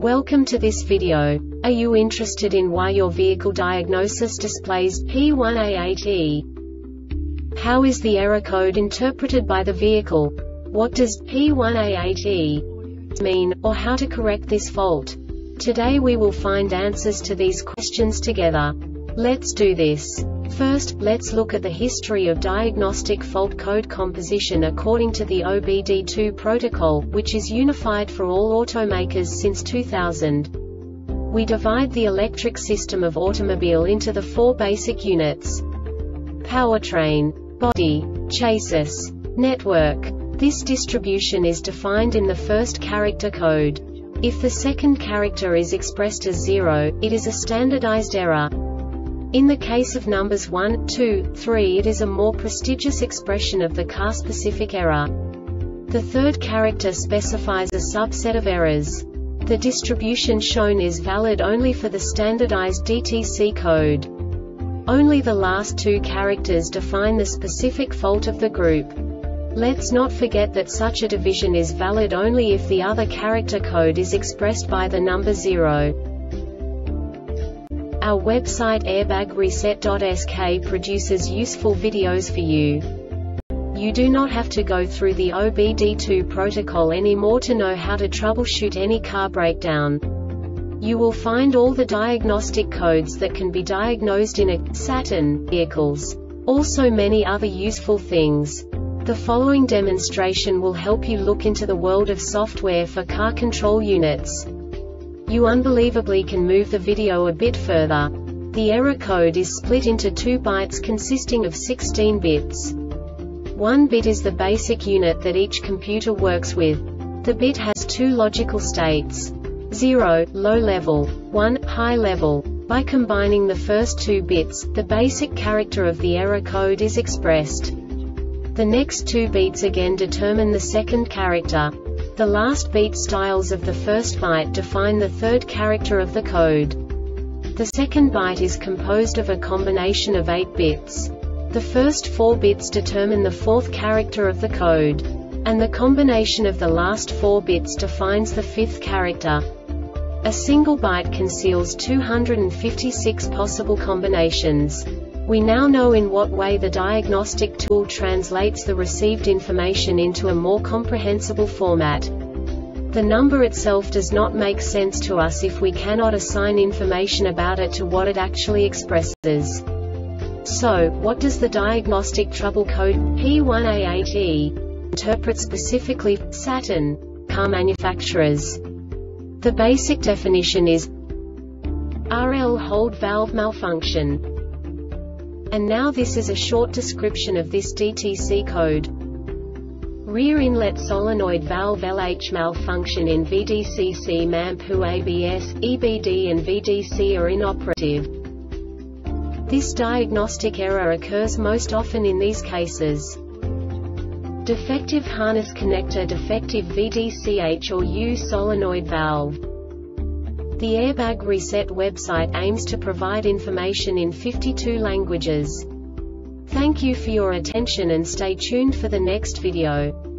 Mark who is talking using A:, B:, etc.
A: Welcome to this video. Are you interested in why your vehicle diagnosis displays P1A8E? How is the error code interpreted by the vehicle? What does P1A8E mean, or how to correct this fault? Today we will find answers to these questions together. Let's do this. First, let's look at the history of diagnostic fault code composition according to the OBD2 protocol, which is unified for all automakers since 2000. We divide the electric system of automobile into the four basic units: powertrain, body, chassis, network. This distribution is defined in the first character code. If the second character is expressed as 0, it is a standardized error. In the case of numbers 1, 2, 3, it is a more prestigious expression of the car-specific error. The third character specifies a subset of errors. The distribution shown is valid only for the standardized DTC code. Only the last two characters define the specific fault of the group. Let's not forget that such a division is valid only if the other character code is expressed by the number 0. Our website airbagreset.sk produces useful videos for you. You do not have to go through the OBD2 protocol anymore to know how to troubleshoot any car breakdown. You will find all the diagnostic codes that can be diagnosed in a Saturn vehicles. Also many other useful things. The following demonstration will help you look into the world of software for car control units. You unbelievably can move the video a bit further. The error code is split into 2 bytes consisting of 16 bits. 1 bit is the basic unit that each computer works with. The bit has 2 logical states: 0, low level, 1, high level. By combining the first 2 bits, the basic character of the error code is expressed. The next 2 beats again determine the second character. The last beat styles of the first byte define the third character of the code. The second byte is composed of a combination of 8 bits. The first 4 bits determine the fourth character of the code. And the combination of the last 4 bits defines the fifth character. A single byte conceals 256 possible combinations. We now know in what way the diagnostic tool translates the received information into a more comprehensible format. The number itself does not make sense to us if we cannot assign information about it to what it actually expresses. So, what does the diagnostic trouble code P1A8E interpret specifically for Saturn car manufacturers? The basic definition is RL hold valve malfunction. And now this is a short description of this DTC code. Rear inlet solenoid valve LH malfunction in VDCC MAMPU ABS, EBD and VDC are inoperative. This diagnostic error occurs most often in these cases: defective harness connector, defective VDCH or U solenoid valve. The Airbag Reset website aims to provide information in 52 languages. Thank you for your attention and stay tuned for the next video.